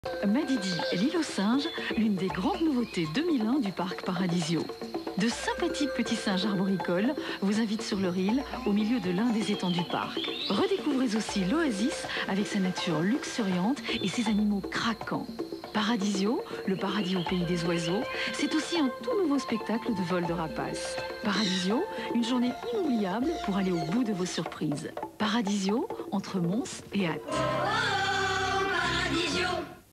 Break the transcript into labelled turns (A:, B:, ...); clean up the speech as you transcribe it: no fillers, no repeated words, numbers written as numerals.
A: Madidi, l'île aux singes, l'une des grandes nouveautés 2001 du parc Paradisio. De sympathiques petits singes arboricoles vous invitent sur leur île, au milieu de l'un des étangs du parc. Redécouvrez aussi l'oasis avec sa nature luxuriante et ses animaux craquants. Paradisio, le paradis au pays des oiseaux, c'est aussi un tout nouveau spectacle de vol de rapaces. Paradisio, une journée inoubliable pour aller au bout de vos surprises. Paradisio, entre Mons et Ath.